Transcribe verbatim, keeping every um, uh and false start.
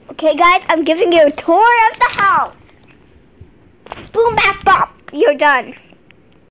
Okay, guys, I'm giving you a tour of the house. Boom, bap, bop. You're done.